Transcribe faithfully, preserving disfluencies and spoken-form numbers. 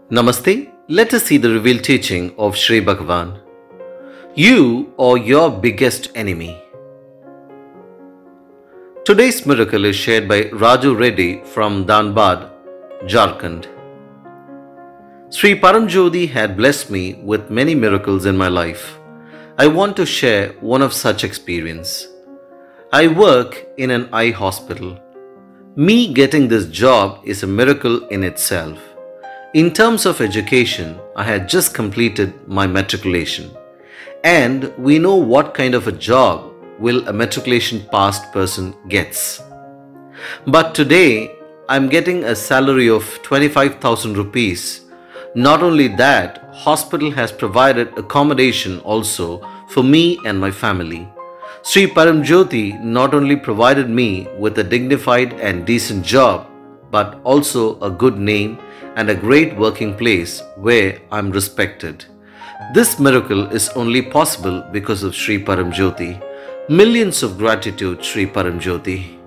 Namaste. Let us see the revealed teaching of Sri Bhagavan. You are your biggest enemy. Today's miracle is shared by Raju Reddy from Dhanbad, Jharkhand. Sri Paramjyoti had blessed me with many miracles in my life. I want to share one of such experience. I work in an eye hospital. Me getting this job is a miracle in itself. In terms of education, I had just completed my matriculation. And we know what kind of a job will a matriculation passed person gets. But today, I'm getting a salary of twenty-five thousand rupees. Not only that, hospital has provided accommodation also for me and my family. Sri Paramjyoti not only provided me with a dignified and decent job, but also a good name and a great working place where I'm respected. This miracle is only possible because of Sri Paramjyoti. Millions of gratitude, Sri Paramjyoti.